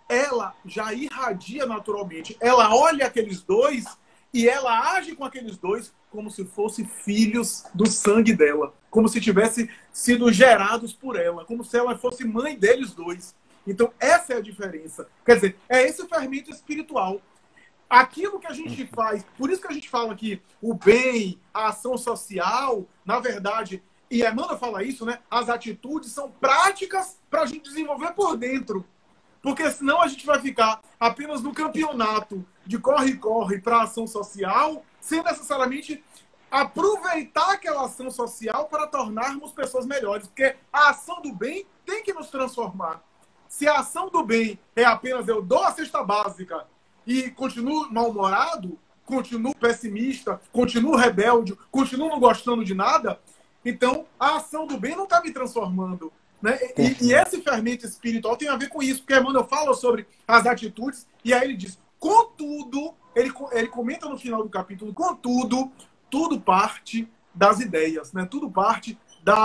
já irradia naturalmente. Ela olha aqueles dois e ela age com aqueles dois como se fossem filhos do sangue dela, como se tivessem sido gerados por ela, como se ela fosse mãe deles dois. Então, essa é a diferença. Quer dizer, é esse fermento espiritual. Aquilo que a gente faz, por isso que a gente fala que o bem, a ação social, na verdade, e Emmanuel fala isso, né? As atitudes são práticas para a gente desenvolver por dentro. Porque senão a gente vai ficar apenas no campeonato de corre-corre para a ação social, sem necessariamente aproveitar aquela ação social para tornarmos pessoas melhores. Porque a ação do bem tem que nos transformar. Se a ação do bem é apenas eu dou a cesta básica e continuo mal-humorado, continuo pessimista, continuo rebelde, continuo não gostando de nada, então a ação do bem não está me transformando. Né? E esse fermento espiritual tem a ver com isso, porque Emmanuel fala sobre as atitudes, e aí ele diz: contudo, ele comenta no final do capítulo, contudo, tudo parte das ideias, né? Tudo parte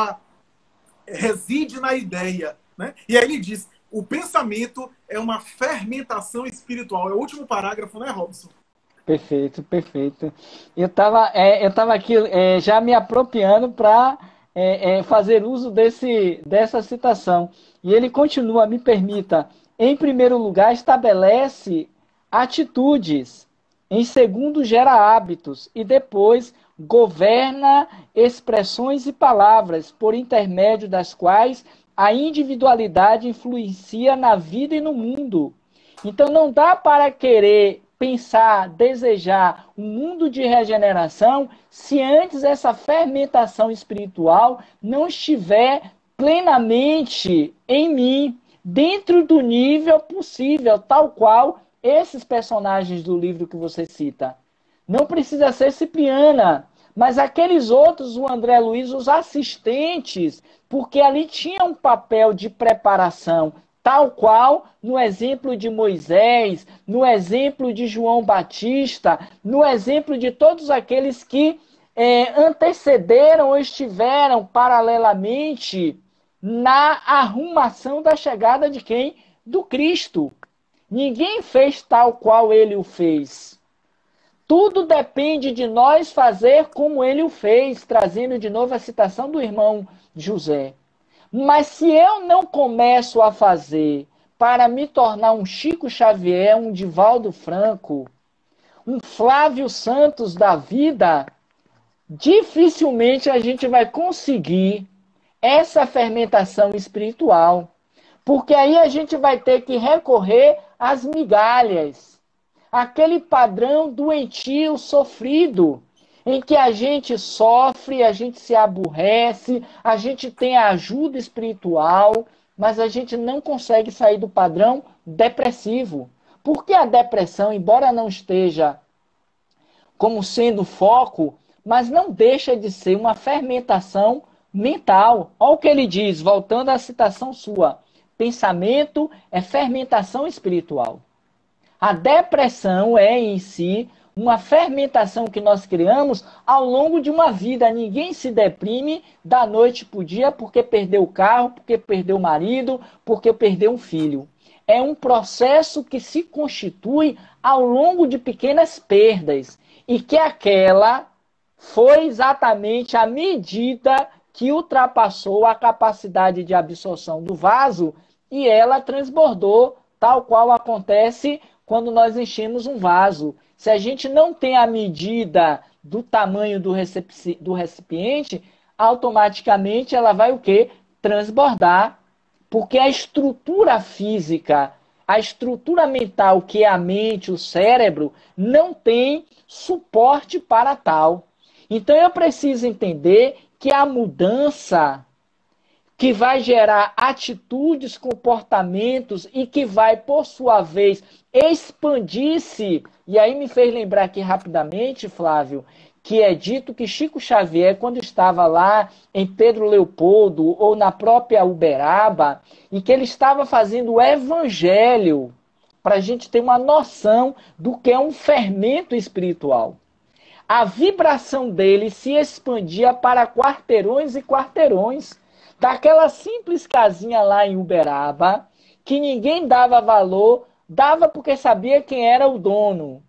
reside na ideia. Né? E aí ele diz: o pensamento é uma fermentação espiritual. É o último parágrafo, né, Robson? Perfeito, perfeito. Eu tava aqui já me apropriando para fazer uso dessa citação. E ele continua: me permita, em primeiro lugar, estabelece atitudes Em segundo, gera hábitos. E depois, governa expressões e palavras, por intermédio das quais a individualidade influencia na vida e no mundo. Então, não dá para querer pensar, desejar um mundo de regeneração se antes essa fermentação espiritual não estiver plenamente em mim, dentro do nível possível, tal qual esses personagens do livro que você cita. Não precisa ser Cipriana, mas aqueles outros, o André Luiz, os assistentes, porque ali tinha um papel de preparação, tal qual no exemplo de Moisés, no exemplo de João Batista, no exemplo de todos aqueles que antecederam ou estiveram paralelamente na arrumação da chegada de quem? Do Cristo. Ninguém fez tal qual ele o fez. Tudo depende de nós fazer como ele o fez, trazendo de novo a citação do irmão José. Mas se eu não começo a fazer para me tornar um Chico Xavier, um Divaldo Franco, um Flávio Santos da vida, dificilmente a gente vai conseguir essa fermentação espiritual. Porque aí a gente vai ter que recorrer às migalhas. Aquele padrão doentio, sofrido, em que a gente sofre, a gente se aborrece, a gente tem a ajuda espiritual, mas a gente não consegue sair do padrão depressivo. Porque a depressão, embora não esteja como sendo foco, mas não deixa de ser uma fermentação mental. Olha o que ele diz, voltando à citação sua. Pensamento é fermentação espiritual. A depressão é, em si, uma fermentação que nós criamos ao longo de uma vida. Ninguém se deprime da noite para o dia porque perdeu o carro, porque perdeu o marido, porque perdeu um filho. É um processo que se constitui ao longo de pequenas perdas. E que aquela foi exatamente a medida que ultrapassou a capacidade de absorção do vaso e ela transbordou, tal qual acontece quando nós enchemos um vaso. Se a gente não tem a medida do tamanho do recipiente, automaticamente ela vai o quê? Transbordar. Porque a estrutura física, a estrutura mental, que é a mente, o cérebro, não tem suporte para tal. Então eu preciso entender que a mudança que vai gerar atitudes, comportamentos e que vai, por sua vez, expandir-se. E aí me fez lembrar aqui rapidamente, Flávio, que é dito que Chico Xavier, quando estava lá em Pedro Leopoldo ou na própria Uberaba, e que ele estava fazendo o evangelho, para a gente ter uma noção do que é um fermento espiritual. A vibração dele se expandia para quarteirões e quarteirões. Daquela simples casinha lá em Uberaba, que ninguém dava valor, dava porque sabia quem era o dono,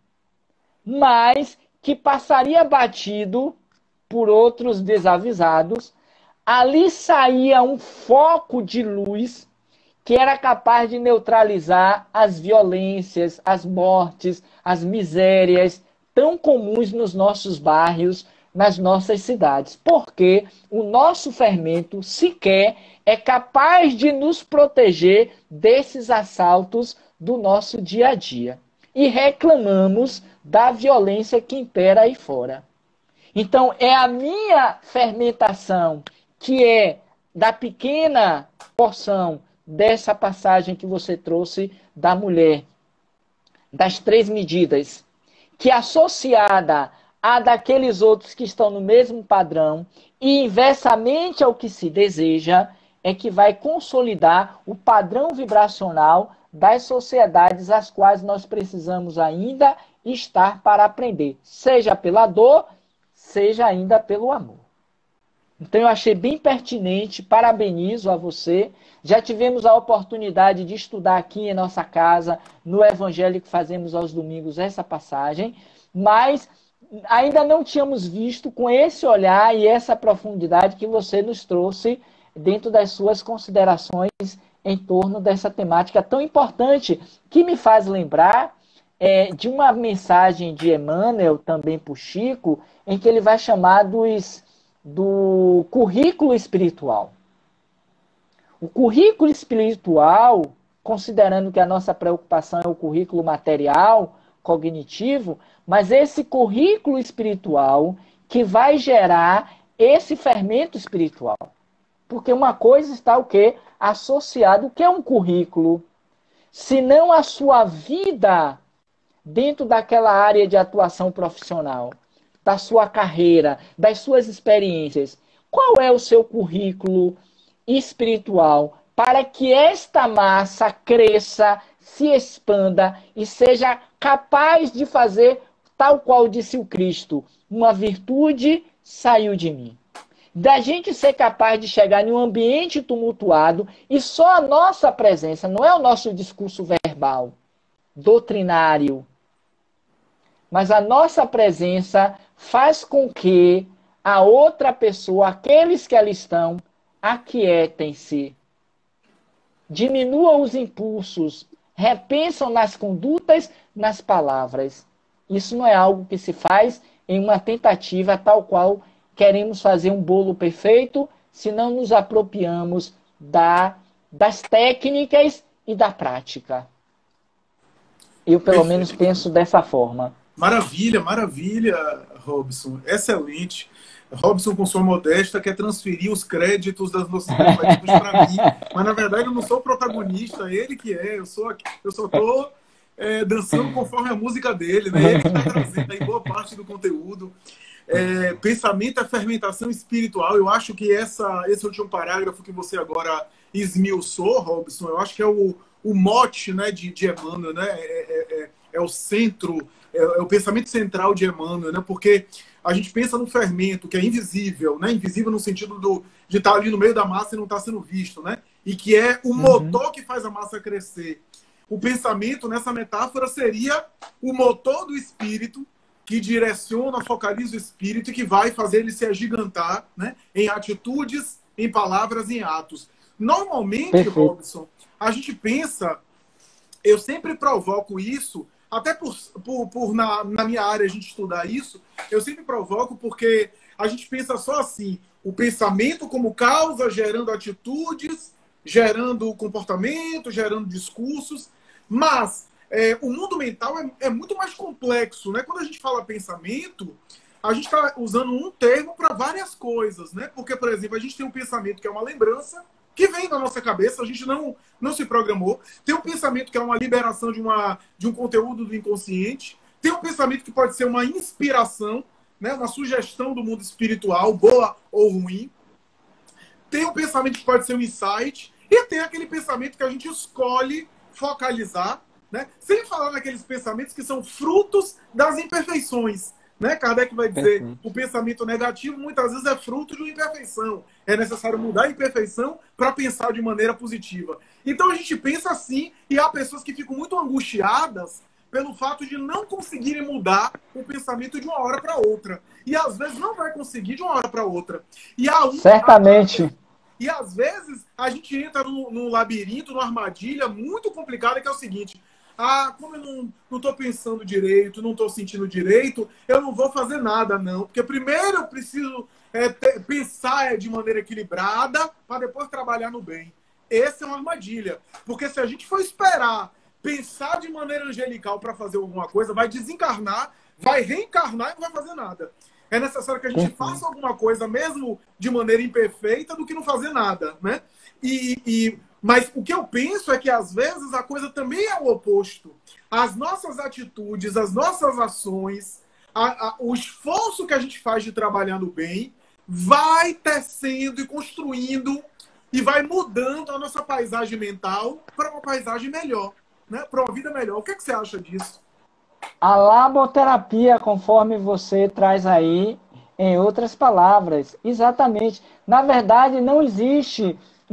mas que passaria batido por outros desavisados. Ali saía um foco de luz que era capaz de neutralizar as violências, as mortes, as misérias tão comuns nos nossos bairros, nas nossas cidades, porque o nosso fermento sequer é capaz de nos proteger desses assaltos do nosso dia a dia. E reclamamos da violência que impera aí fora. Então, é a minha fermentação, que é da pequena porção dessa passagem que você trouxe da mulher, das 3 medidas, que associada a daqueles outros que estão no mesmo padrão e inversamente ao que se deseja, é que vai consolidar o padrão vibracional das sociedades às quais nós precisamos ainda estar para aprender, seja pela dor, seja ainda pelo amor. Então eu achei bem pertinente, parabenizo a você. Já tivemos a oportunidade de estudar aqui em nossa casa, no Evangelho que fazemos aos domingos, essa passagem, mas ainda não tínhamos visto com esse olhar e essa profundidade que você nos trouxe dentro das suas considerações em torno dessa temática tão importante, que me faz lembrar de uma mensagem de Emmanuel, também para o Chico, em que ele vai chamar do currículo espiritual. O currículo espiritual, considerando que a nossa preocupação é o currículo material, cognitivo, mas esse currículo espiritual que vai gerar esse fermento espiritual. Porque uma coisa está o quê? Associado, o que é um currículo? Se não a sua vida dentro daquela área de atuação profissional, da sua carreira, das suas experiências. Qual é o seu currículo espiritual para que esta massa cresça, se expanda e seja capaz de fazer tal qual disse o Cristo, uma virtude saiu de mim. Da gente ser capaz de chegar em um ambiente tumultuado e só a nossa presença, não é o nosso discurso verbal, doutrinário, mas a nossa presença faz com que a outra pessoa, aqueles que ali estão, aquietem-se, diminuam os impulsos, repensam nas condutas, nas palavras. Isso não é algo que se faz em uma tentativa tal qual queremos fazer um bolo perfeito, se não nos apropriamos das técnicas e da prática. Eu, pelo menos, penso dessa forma. Maravilha, maravilha, Robson. Excelente. Robson, com sua modesta, quer transferir os créditos das nossas reflexões para mim. Mas, na verdade, eu não sou o protagonista, ele que é. Eu só estou dançando conforme a música dele, né? Ele que está trazendo aí boa parte do conteúdo. Pensamento é fermentação espiritual. Eu acho que esse último parágrafo que você agora esmiuçou, Robson, eu acho que é o mote, né, de Emmanuel, né? É o centro, é o pensamento central de Emmanuel, né? Porque a gente pensa no fermento, que é invisível, né? Invisível no sentido de estar ali no meio da massa e não estar sendo visto, né? E que é o motor que faz a massa crescer. O pensamento, nessa metáfora, seria o motor do espírito que direciona, focaliza o espírito e que vai fazer ele se agigantar, né? Em atitudes, em palavras, em atos. Normalmente, Perfeito. Robson, a gente pensa, eu sempre provoco isso, até na minha área a gente estudar isso, eu sempre provoco porque a gente pensa só assim, o pensamento como causa, gerando atitudes, gerando comportamento, gerando discursos, mas o mundo mental é muito mais complexo, né? Quando a gente fala pensamento, a gente está usando um termo para várias coisas, né? Porque, por exemplo, a gente tem um pensamento que é uma lembrança, que vem da nossa cabeça, a gente não se programou. Tem um pensamento que é uma liberação de um conteúdo do inconsciente. Tem um pensamento que pode ser uma inspiração, né? Uma sugestão do mundo espiritual, boa ou ruim. Tem um pensamento que pode ser um insight. E tem aquele pensamento que a gente escolhe focalizar, né? Sem falar naqueles pensamentos que são frutos das imperfeições. Né? Kardec vai dizer que o pensamento negativo muitas vezes é fruto de uma imperfeição. É necessário mudar a imperfeição para pensar de maneira positiva. Então a gente pensa assim e há pessoas que ficam muito angustiadas pelo fato de não conseguirem mudar o pensamento de uma hora para outra. E às vezes não vai conseguir de uma hora para outra. Certamente. E às vezes a gente entra num labirinto, numa armadilha muito complicada que é o seguinte... como eu não estou pensando direito, não estou sentindo direito, eu não vou fazer nada, não. Porque primeiro eu preciso pensar de maneira equilibrada para depois trabalhar no bem. Essa é uma armadilha. Porque se a gente for esperar pensar de maneira angelical para fazer alguma coisa, vai desencarnar, vai reencarnar e não vai fazer nada. É necessário que a gente faça alguma coisa, mesmo de maneira imperfeita, do que não fazer nada, né? Mas o que eu penso é que, às vezes, a coisa também é o oposto. As nossas atitudes, as nossas ações, o esforço que a gente faz de trabalhar no bem, vai tecendo e construindo e vai mudando a nossa paisagem mental para uma paisagem melhor, né? Para uma vida melhor. O que você acha disso? A laboterapia, conforme você traz aí, em outras palavras, exatamente. Na verdade, não existe...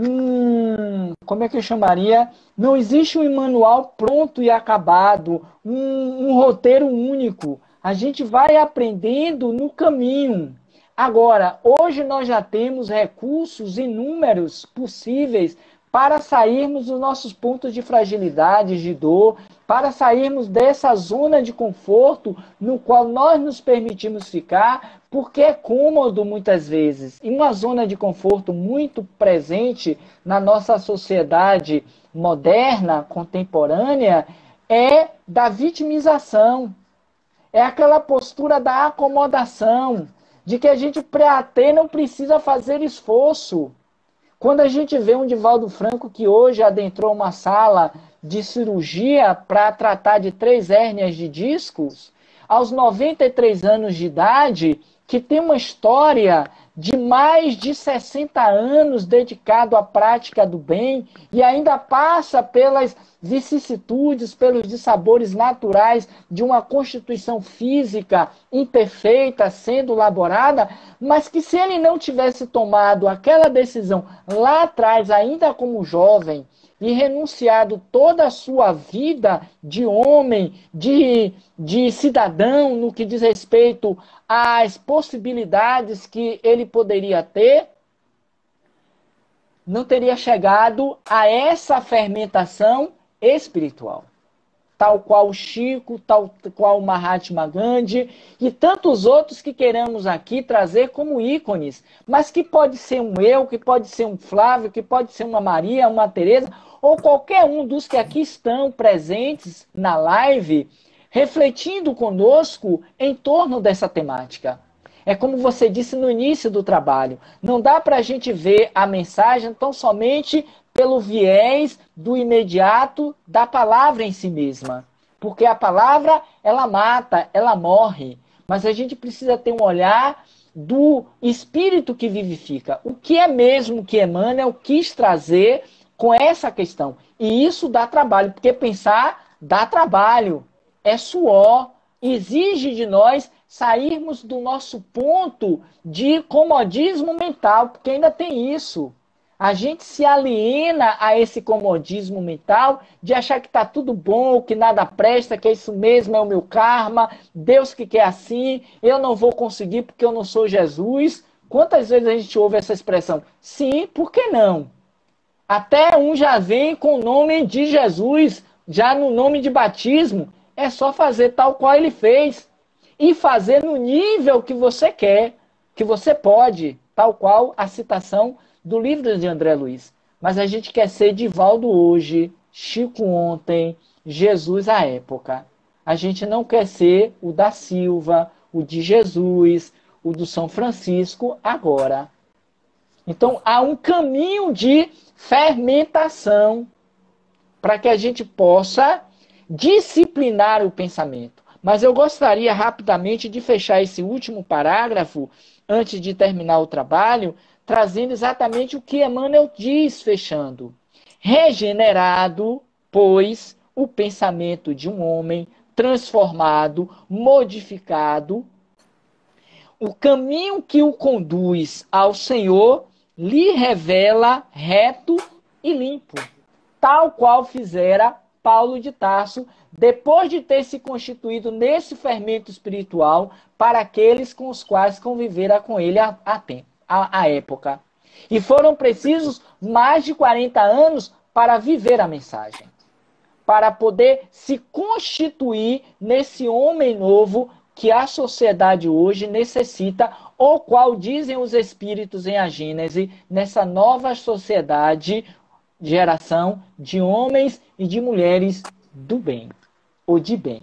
como é que eu chamaria? Não existe um manual pronto e acabado, um roteiro único. A gente vai aprendendo no caminho. Agora, hoje nós já temos recursos inúmeros possíveis para sairmos dos nossos pontos de fragilidade, de dor, para sairmos dessa zona de conforto no qual nós nos permitimos ficar, porque é cômodo muitas vezes. E uma zona de conforto muito presente na nossa sociedade moderna, contemporânea, é da vitimização. É aquela postura da acomodação, de que a gente para ter não precisa fazer esforço. Quando a gente vê um Divaldo Franco que hoje adentrou uma sala de cirurgia para tratar de 3 hérnias de discos, aos 93 anos de idade, que tem uma história de mais de 60 anos dedicado à prática do bem e ainda passa pelas vicissitudes, pelos dissabores naturais de uma constituição física imperfeita sendo elaborada, mas que se ele não tivesse tomado aquela decisão lá atrás, ainda como jovem, e renunciado toda a sua vida de homem, de cidadão, no que diz respeito às possibilidades que ele poderia ter, não teria chegado a essa fermentação espiritual. Tal qual o Chico, tal qual o Mahatma Gandhi e tantos outros que queremos aqui trazer como ícones, mas que pode ser um eu, que pode ser um Flávio, que pode ser uma Maria, uma Teresa, ou qualquer um dos que aqui estão presentes na live, refletindo conosco em torno dessa temática. É como você disse no início do trabalho, não dá para a gente ver a mensagem tão somente pelo viés do imediato da palavra em si mesma. Porque a palavra, ela mata, ela morre. Mas a gente precisa ter um olhar do espírito que vivifica. O que é mesmo que Emmanuel quis trazer com essa questão. E isso dá trabalho, porque pensar dá trabalho. É suor. Exige de nós sairmos do nosso ponto de comodismo mental, porque ainda tem isso. A gente se aliena a esse comodismo mental de achar que está tudo bom, que nada presta, que isso mesmo é o meu karma, Deus que quer assim, eu não vou conseguir porque eu não sou Jesus. Quantas vezes a gente ouve essa expressão? Sim, por que não? Até um já vem com o nome de Jesus, já no nome de batismo. É só fazer tal qual ele fez. E fazer no nível que você quer, que você pode, tal qual a citação do livro de André Luiz. Mas a gente quer ser Divaldo hoje, Chico ontem, Jesus à época. A gente não quer ser o da Silva, o de Jesus, o do São Francisco agora. Então há um caminho de fermentação para que a gente possa disciplinar o pensamento. Mas eu gostaria rapidamente de fechar esse último parágrafo, antes de terminar o trabalho, trazendo exatamente o que Emmanuel diz, fechando. Regenerado, pois, o pensamento de um homem transformado, modificado, o caminho que o conduz ao Senhor lhe revela reto e limpo, tal qual fizera Paulo de Tarso, depois de ter se constituído nesse fermento espiritual para aqueles com os quais convivera com ele à época. E foram precisos mais de 40 anos para viver a mensagem, para poder se constituir nesse homem novo que a sociedade hoje necessita, o qual dizem os espíritos em A Gênese, nessa nova sociedade, geração de homens e de mulheres do bem, ou de bem.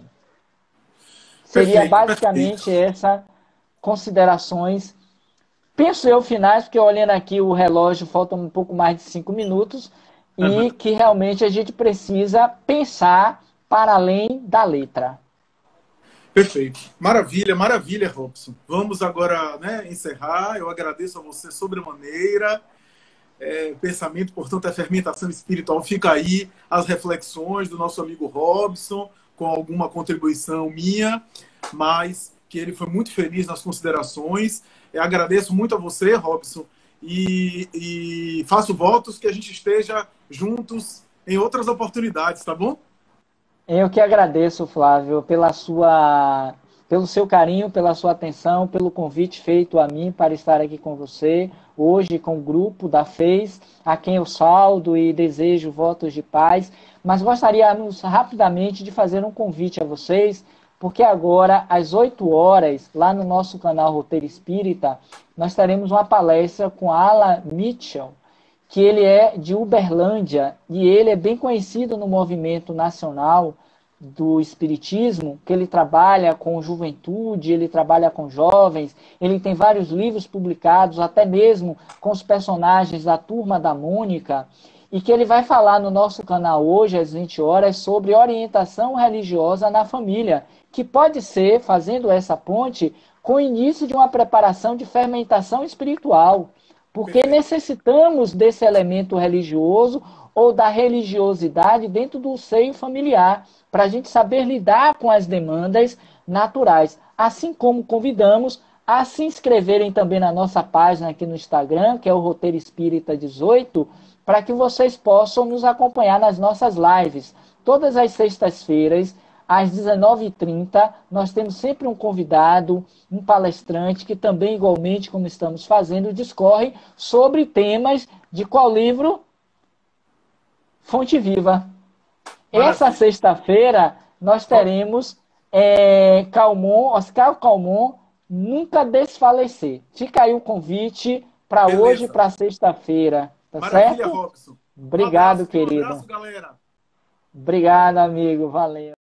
Seria basicamente essas considerações, penso eu, finais, porque olhando aqui o relógio, faltam um pouco mais de 5 minutos, e que realmente a gente precisa pensar para além da letra. Perfeito. Maravilha, maravilha, Robson. Vamos agora, encerrar. Eu agradeço a você sobremaneira. Pensamento, portanto, a fermentação espiritual. Fica aí as reflexões do nosso amigo Robson, com alguma contribuição minha, mas que ele foi muito feliz nas considerações. Eu agradeço muito a você, Robson, e faço votos que a gente esteja juntos em outras oportunidades, tá bom? Eu que agradeço, Flávio, pelo seu carinho, pela sua atenção, pelo convite feito a mim para estar aqui com você, hoje com o grupo da FEIS, a quem eu saldo e desejo votos de paz. Mas gostaríamos rapidamente de fazer um convite a vocês, porque agora, às 8 horas, lá no nosso canal Roteiro Espírita, nós teremos uma palestra com Alan Mitchell, que ele é de Uberlândia, e ele é bem conhecido no movimento nacional do Espiritismo, que ele trabalha com juventude, ele trabalha com jovens, ele tem vários livros publicados, até mesmo com os personagens da Turma da Mônica, e que ele vai falar no nosso canal hoje, às 20 horas, sobre orientação religiosa na família, que pode ser, fazendo essa ponte, com o início de uma preparação de fermentação espiritual, porque necessitamos desse elemento religioso ou da religiosidade dentro do seio familiar, para a gente saber lidar com as demandas naturais. Assim como convidamos a se inscreverem também na nossa página aqui no Instagram, que é o Roteiro Espírita 18, para que vocês possam nos acompanhar nas nossas lives. Todas as sextas-feiras, às 19h30, nós temos sempre um convidado, um palestrante, que também, igualmente como estamos fazendo, discorre sobre temas de qual livro? Fonte Viva. Essa sexta-feira nós teremos Oscar Calmon, Nunca Desfalecer. Fica aí o convite para hoje, para sexta-feira. Tá Maravilha, certo? Robson. Obrigado, um querido. abraço, galera. Obrigado, amigo. Valeu.